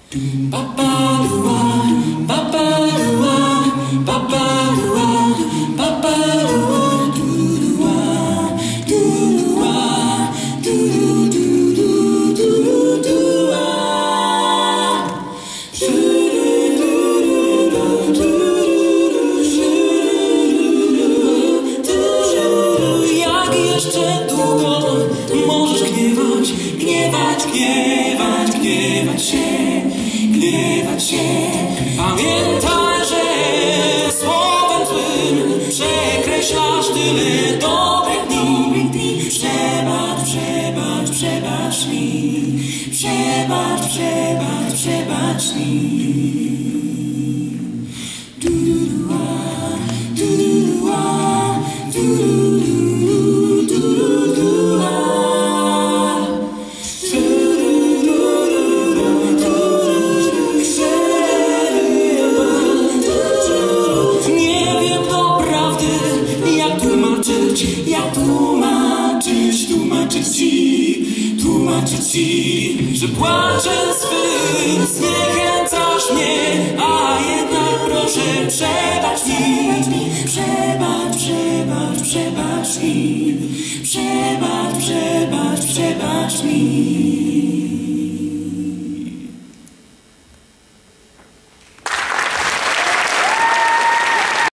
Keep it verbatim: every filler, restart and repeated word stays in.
Jeszcze długo możesz gniewać, gniewać, gniewać, gniewać się, gniewać się. Pamiętaj, że słowem złym przekreślasz tyle dobrych dni. Przebacz, przebacz, przebacz mi, przebacz, przebacz, przebacz mi. Jak tłumaczyć, tłumaczyć ci, tłumaczyć ci, że płaczem swym zniechęcasz mnie, a jednak proszę przebacz mi, przebacz, przebacz, przebacz mi, przebacz, przebacz, przebacz mi.